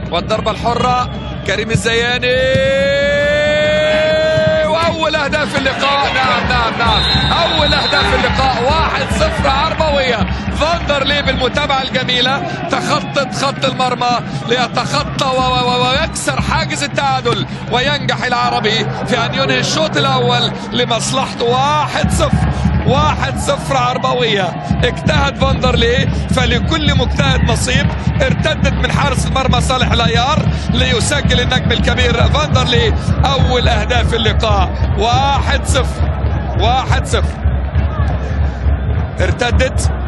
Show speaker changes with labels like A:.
A: والضربة الحرة كريم الزياني، وأول أهداف اللقاء. نعم أول أهداف اللقاء 1-0 عربوية. فاندرلي بالمتابعة الجميلة تخطت خط المرمى ليتخطى ويكسر حاجز التعادل، وينجح العربي في أن ينهي الشوط الأول لمصلحته. 1-0 عربوية. اجتهد فاندرلي، فلكل مجتهد نصيب. ارتدت من حارس المرمى صالح العيار ليسجل النجم الكبير فاندرلي أول أهداف اللقاء. 1-0 ارتدت